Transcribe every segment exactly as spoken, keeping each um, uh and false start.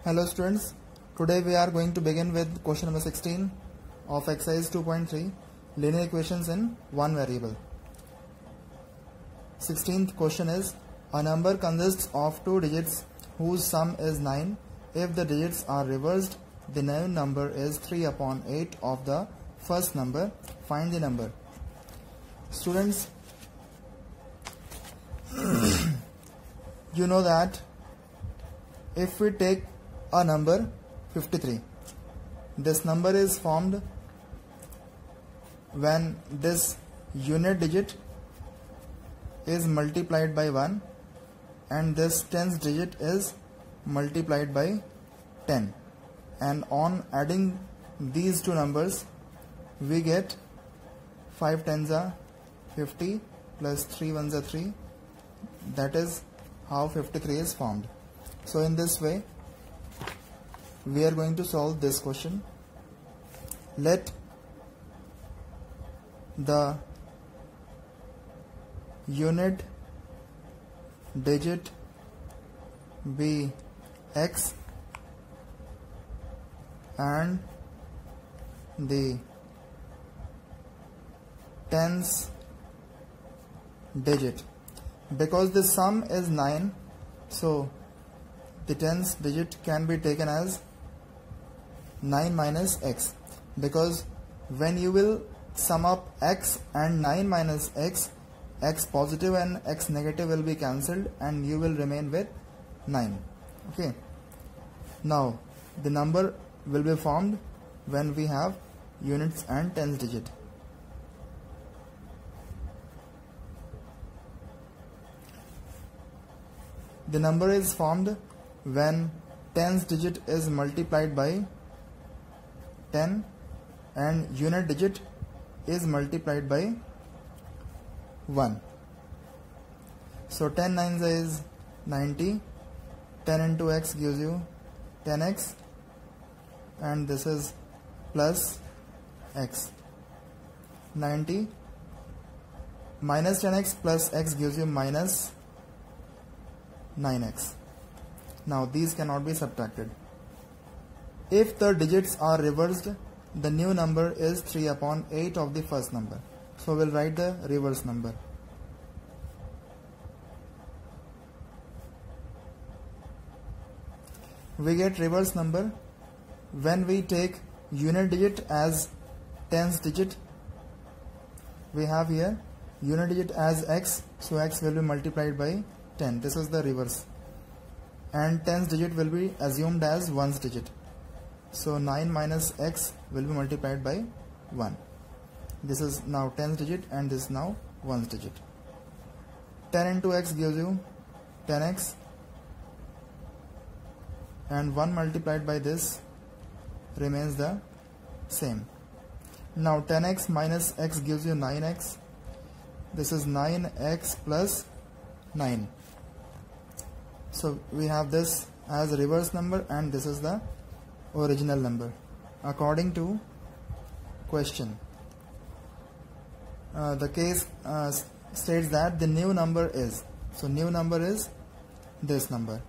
Hello students, today we are going to begin with question number sixteen of exercise two point three, linear equations in one variable. sixteenth question is, a number consists of two digits whose sum is nine. If the digits are reversed, the new number is three upon eight of the first number. Find the number. Students, you know that if we take a number fifty-three, this number is formed when this unit digit is multiplied by one and this tens digit is multiplied by ten, and on adding these two numbers we get five tens are fifty plus three ones are three. That is how fifty-three is formed. So in this way we are going to solve this question. Let the unit digit be x and the tens digit, because the sum is nine, so the tens digit can be taken as nine minus x, because when you will sum up x and nine minus x, x positive and x negative will be cancelled and you will remain with nine. Okay, now the number will be formed when we have units and tens digit. The number is formed when tens digit is multiplied by ten and unit digit is multiplied by one. So ten nines is ninety, ten into x gives you ten x, and this is plus x. ninety minus ten x plus x gives you minus nine x. Now these cannot be subtracted. If the digits are reversed, the new number is three upon eight of the first number. So we'll write the reverse number. We get reverse number when we take unit digit as tens digit. We have here unit digit as x, so x will be multiplied by ten. This is the reverse. And tens digit will be assumed as ones digit. So nine minus x will be multiplied by one. This is now tens digit and this is now ones digit. ten into x gives you ten x, and one multiplied by this remains the same. Now ten x minus x gives you nine x. This is nine x plus nine. So we have this as a reverse number and this is the original number according to question. Uh, the case uh, states that the new number is, so new number is this number.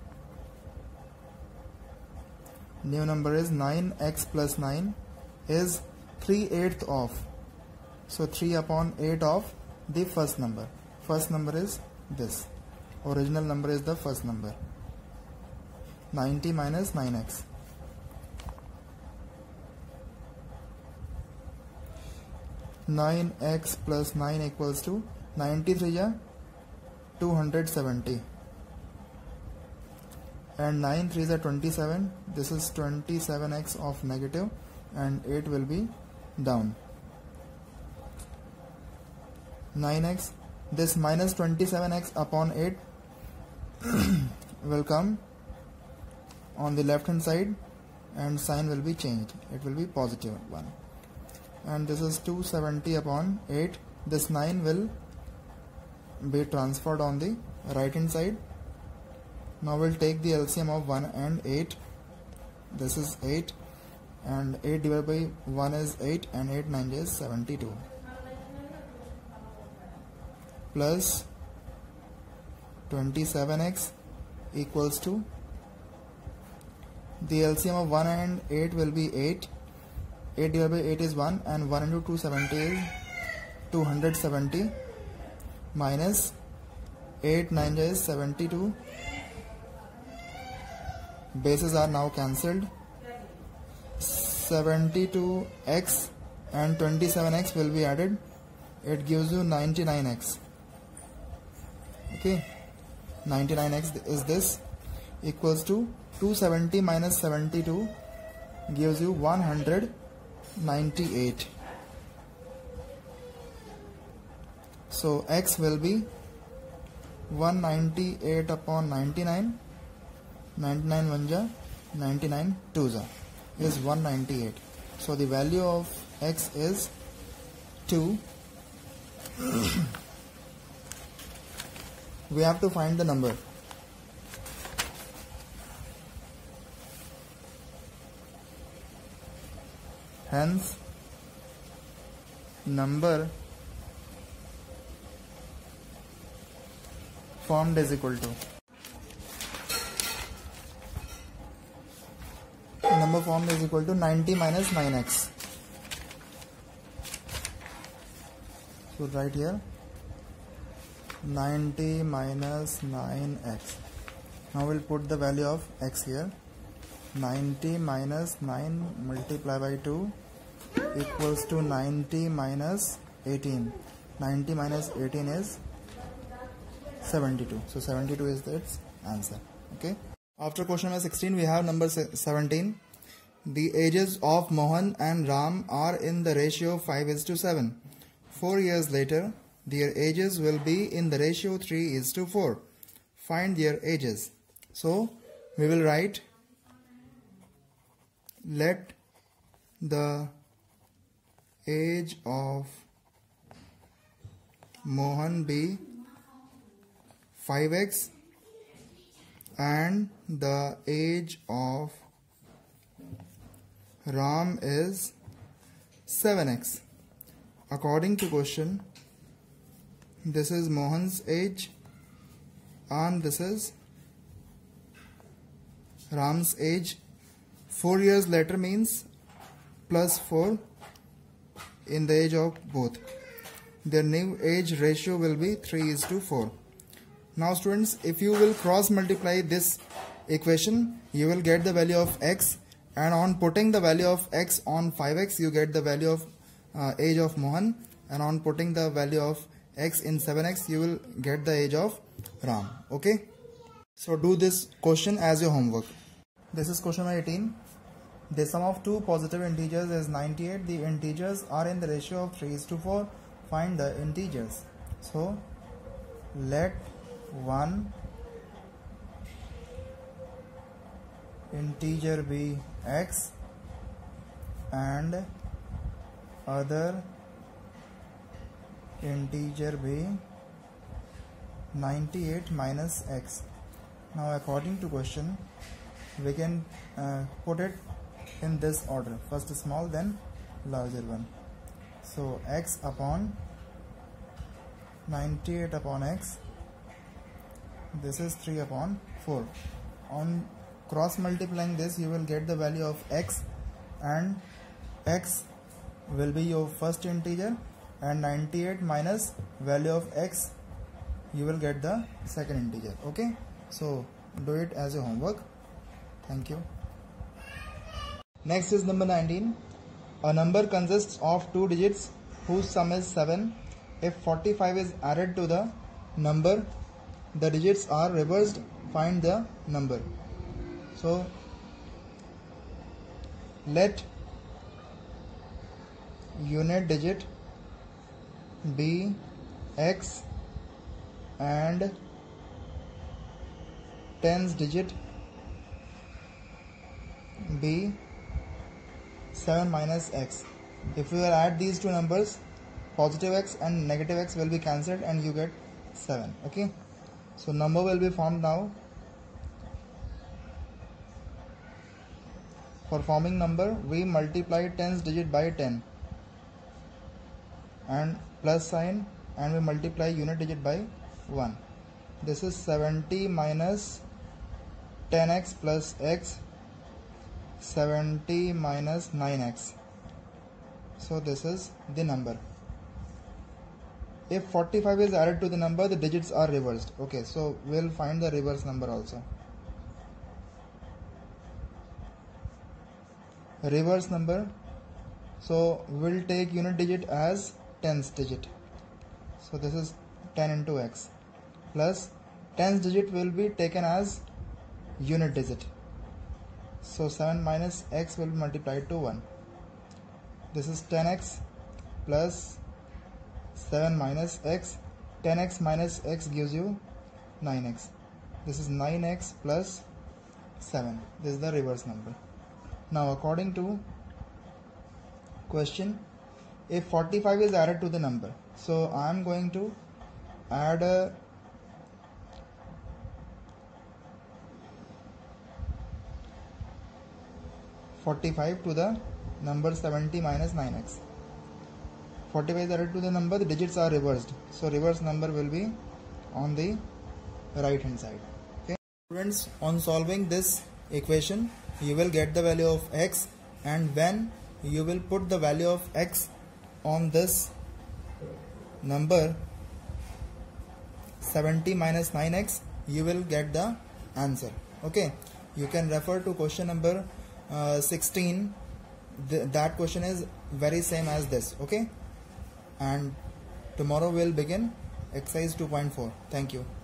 New number is nine x plus nine is three eighths of, so three upon eight of the first number. First number is this. Original number is the first number. ninety minus nine x. nine x plus nine equals to ninety-three ja two hundred seventy, and nine threes are twenty-seven. This is twenty-seven x of negative and eight will be down. nine x, this minus twenty-seven x upon eight will come on the left hand side and sign will be changed. It will be positive one. And this is two hundred seventy upon eight. This nine will be transferred on the right hand side. Now we'll take the L C M of one and eight. This is eight, and eight divided by one is eight, and eight nine is seventy-two. Plus twenty-seven x equals to The L C M of one and eight will be eight. eight divided by eight is one, and one into two hundred seventy is two hundred seventy, minus eight nine is seventy-two. Bases are now cancelled. seventy-two x and twenty-seven x will be added. It gives you ninety-nine x. Okay, ninety-nine x is this, equals to two hundred seventy minus seventy-two gives you one hundred ninety-eight. So x will be one hundred ninety-eight upon ninety-nine. ninety-nine one ja, ninety-nine two ja is one hundred ninety-eight. So the value of x is two. We have to find the number. Hence, number formed is equal to, number formed is equal to ninety minus nine x. So right here, ninety minus nine x. Now we'll put the value of x here. ninety minus nine multiplied by two equals to ninety minus eighteen. ninety minus eighteen is seventy-two. So seventy-two is its answer. Okay. After question number sixteen, we have number seventeen. The ages of Mohan and Ram are in the ratio five is to seven. Four years later, their ages will be in the ratio three is to four. Find their ages. So we will write, let the age of Mohan be five x and the age of Ram is seven x. According to question, this is Mohan's age and this is Ram's age. Four years later means plus four in the age of both. Their new age ratio will be three is to four. Now students, if you will cross multiply this equation, you will get the value of x, and on putting the value of x on five x, you get the value of uh, age of Mohan, and on putting the value of x in seven x, you will get the age of Ram. Okay. So do this question as your homework. This is question number eighteen. The sum of two positive integers is ninety-eight. The integers are in the ratio of three is to four. Find the integers. So let one integer be x and other integer be ninety-eight minus x. Now according to question, we can uh, put it in this order. First small, then larger one. So x upon ninety-eight upon x, this is three upon four. On cross multiplying this, you will get the value of x, and x will be your first integer, and ninety-eight minus value of x, you will get the second integer. Okay, so do it as your homework. Thank you. Next is number nineteen. A number consists of two digits whose sum is seven. If forty-five is added to the number, the digits are reversed. Find the number. So let unit digit be x and tens digit be seven minus x. If you will add these two numbers, positive x and negative x will be cancelled and you get seven. Okay, so number will be formed now. For forming number, we multiply tens digit by ten and plus sign, and we multiply unit digit by one. This is seventy minus ten x plus x seventy minus nine x. So this is the number. If forty-five is added to the number, the digits are reversed. Okay, so we'll find the reverse number also. Reverse number, so we'll take unit digit as tens digit. So this is ten into x, plus tens digit will be taken as unit digit. So seven minus x will be multiplied to one. This is ten x plus seven minus x. ten x minus x gives you nine x. This is nine x plus seven. This is the reverse number. Now according to question, if forty-five is added to the number, so I am going to add a forty-five to the number seventy minus nine x. forty-five is added to the number, the digits are reversed, so reverse number will be on the right hand side. Okay students, on solving this equation you will get the value of x, and when you will put the value of x on this number seventy minus nine x, you will get the answer. Okay, you can refer to question number uh, sixteen. Th that question is very same as this. Okay, and tomorrow we'll begin exercise two point four. Thank you.